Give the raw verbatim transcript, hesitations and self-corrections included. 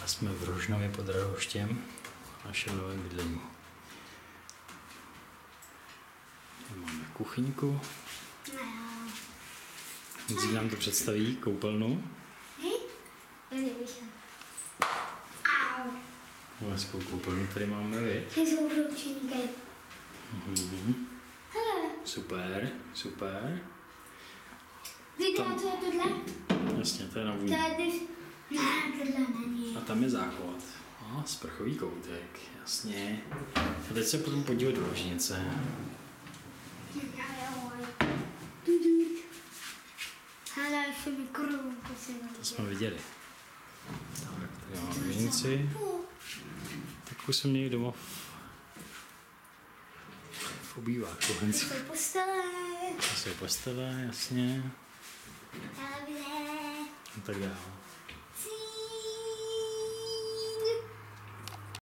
A jsme v Rožnově pod Radhoštěm, v našem novém bydlení. Tady máme kuchyňku. Honzík nám to představí, koupelnu. Hezkou koupelnu tady máme, viď? Ty jsou ručníky. Mhm. Super, super. Víte, Tam- co je tohle? Jasně, to je na To vůni. je když... Ne, tohle není. A tam je záchod. A sprchový koutek, jasně. A teď se potom podívat do ložnice. Hele, ještě mikrovlnku si To jsme viděli. Tak, tady máme ložnici. Takovou jsem měli doma v, v obýváku. To jsou postele. To jsou postele, jasně. Televize. A tak dále.